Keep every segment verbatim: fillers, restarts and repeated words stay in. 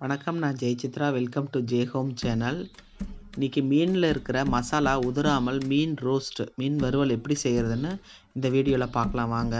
வணக்கம், நான் Jayachitra. Welcome to J home channel. இன்றைக்கி மீனில் இருக்கிற மசாலா உதிராமல் மீன் ரோஸ்ட், மீன் வறுவல் எப்படி செய்கிறதுன்னு இந்த வீடியோவில் பார்க்கலாம் வாங்க.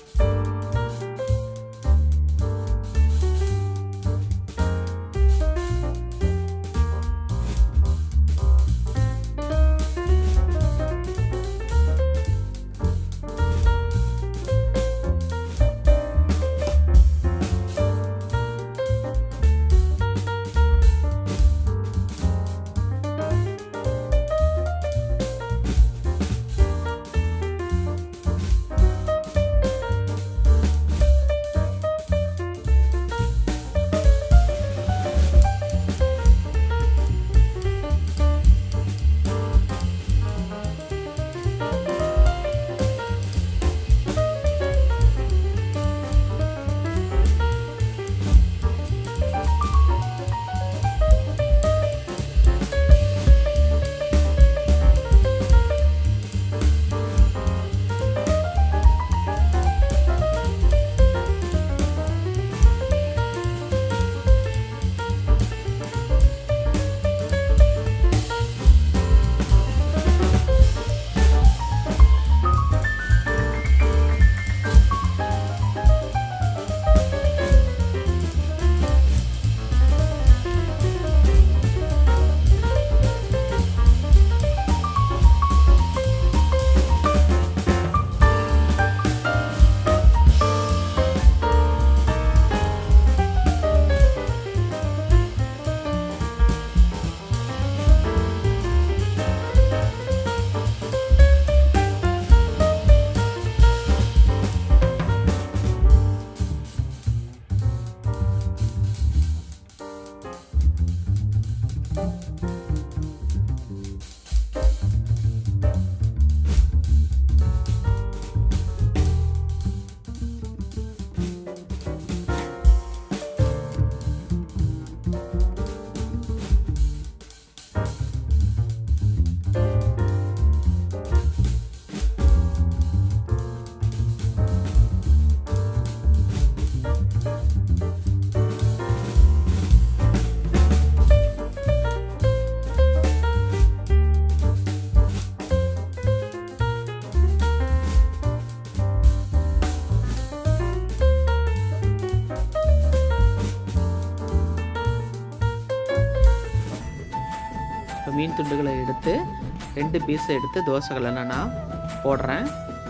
மீன் துண்டுகளை எடுத்து ரெண்டு பீஸ் எடுத்து தோசைகளை நான் போடுறேன்.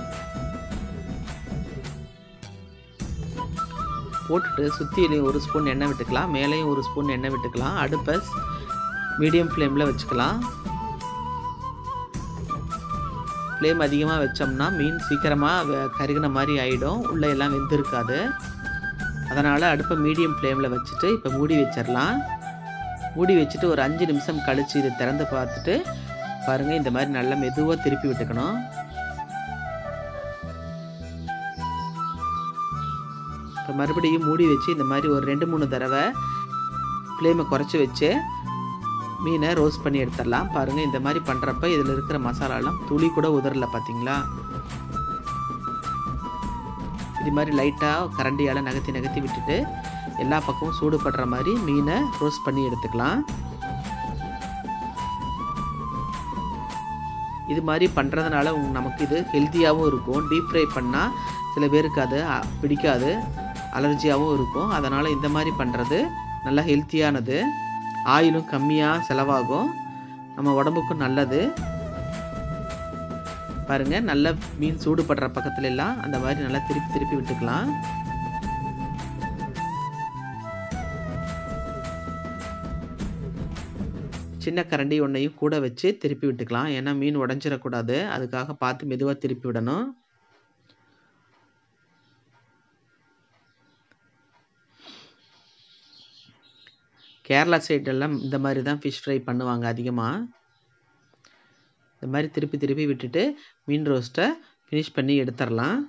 போட்டுட்டு சுற்றிலையும் ஒரு ஸ்பூன் எண்ணெய் விட்டுக்கலாம், மேலேயும் ஒரு ஸ்பூன் எண்ணெய் விட்டுக்கலாம். அடுப்பை மீடியம் ஃப்ளேமில் வச்சுக்கலாம். ஃப்ளேம் அதிகமாக வச்சோம்னா மீன் சீக்கிரமாக கருகின மாதிரி ஆகிடும், உள்ளே எல்லாம் வெந்திருக்காது. அதனால் அடுப்பை மீடியம் ஃப்ளேமில் வச்சுட்டு இப்போ மூடி வச்சிடலாம். மூடி வச்சுட்டு ஒரு அஞ்சு நிமிஷம் கழித்து இதை திறந்து பார்த்துட்டு பாருங்கள், இந்த மாதிரி நல்லா மெதுவாக திருப்பி விட்டுக்கணும். இப்போ மறுபடியும் மூடி வச்சு இந்த மாதிரி ஒரு ரெண்டு மூணு தடவை ஃப்ளேமை குறைச்சி வச்சு மீனை ரோஸ்ட் பண்ணி எடுத்துடலாம். பாருங்கள், இந்த மாதிரி பண்ணுறப்ப இதில் இருக்கிற மசாலாலாம் துளி கூட உதறல, பார்த்தீங்களா? இது மாதிரி லைட்டாக கரண்டியால் நகர்த்தி நகர்த்தி விட்டுட்டு எல்லா பக்கமும் சூடுபடுற மாதிரி மீனை ரோஸ்ட் பண்ணி எடுத்துக்கலாம். இது மாதிரி பண்ணுறதுனால நமக்கு இது ஹெல்த்தியாகவும் இருக்கும். டீப் ஃப்ரை பண்ணால் சில பேருக்கு அது பிடிக்காது, அலர்ஜியாகவும் இருக்கும். அதனால் இந்த மாதிரி பண்ணுறது நல்லா ஹெல்த்தியானது, ஆயிலும் கம்மியாக செலவாகும், நம்ம உடம்புக்கும் நல்லது. பாருங்கள், நல்ல மீன் சூடுபடுற பக்கத்துல எல்லாம் அந்த மாதிரி நல்லா திருப்பி திருப்பி விட்டுக்கலாம். சின்ன கரண்டி ஒன்றையும் கூட வச்சு திருப்பி விட்டுக்கலாம், ஏன்னா மீன் உடஞ்சிடக்கூடாது, அதுக்காக பார்த்து மெதுவாக திருப்பி விடணும். கேரளா சைடெல்லாம் இந்த மாதிரி தான் ஃபிஷ் ஃப்ரை பண்ணுவாங்க அதிகமாக. இந்த மாதிரி திருப்பி திருப்பி விட்டுட்டு மீன் ரோஸ்ட்டை ஃபினிஷ் பண்ணி எடுத்துடலாம்.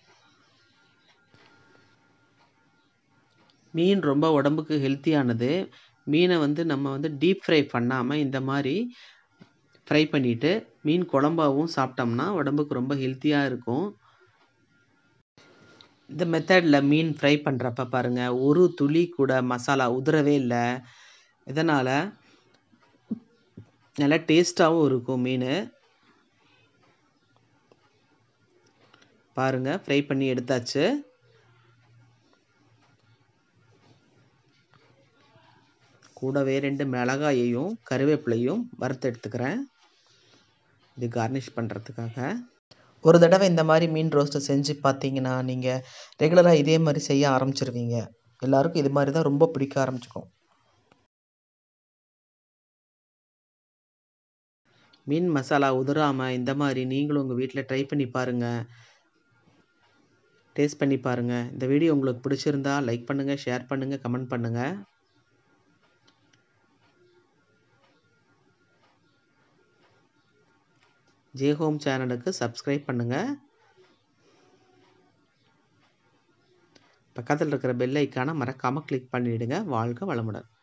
மீன் ரொம்ப உடம்புக்கு ஹெல்த்தியானது. மீனை வந்து நம்ம வந்து டீப் ஃப்ரை பண்ணாமல் இந்த மாதிரி ஃப்ரை பண்ணிவிட்டு மீன் குழம்பாகவும் சாப்பிட்டோம்னா உடம்புக்கு ரொம்ப ஹெல்த்தியாக இருக்கும். இந்த மெத்தடில் மீன் ஃப்ரை பண்ணுறப்ப பாருங்கள், ஒரு துளி கூட மசாலா உதிரவே இல்லை. இதனால் நல்லா டேஸ்ட்டாகவும் இருக்கும் மீன். பாருங்கள், ஃப்ரை பண்ணி எடுத்தாச்சு. கூடவே ரெண்டு மிளகாயையும் கருவேப்பிலையும் வறுத்து எடுத்துக்கிறேன். இது கார்னிஷ் பண்ணுறதுக்காக. ஒரு தடவை இந்த மாதிரி மீன் ரோஸ்ட்டை செஞ்சு பார்த்தீங்கன்னா நீங்கள் ரெகுலராக இதே மாதிரி செய்ய ஆரம்பிச்சிருவீங்க. எல்லாருக்கும் இது மாதிரி தான் ரொம்ப பிடிக்க ஆரம்பிச்சிக்கும். மீன் மசாலா உதிராமல் இந்த மாதிரி நீங்களும் உங்கள் வீட்டில் ட்ரை பண்ணி பாருங்கள், டேஸ்ட் பண்ணி பாருங்கள். இந்த வீடியோ உங்களுக்கு பிடிச்சிருந்தா லைக் பண்ணுங்கள், ஷேர் பண்ணுங்கள், கமெண்ட் பண்ணுங்கள். ஜே ஹோம் சேனலுக்கு சப்ஸ்கிரைப் பண்ணுங்கள். பக்கத்தில் இருக்கிற பெல் ஐக்கானை மறக்காமல் கிளிக் பண்ணிவிடுங்க. வாழ்க வளமுடன்.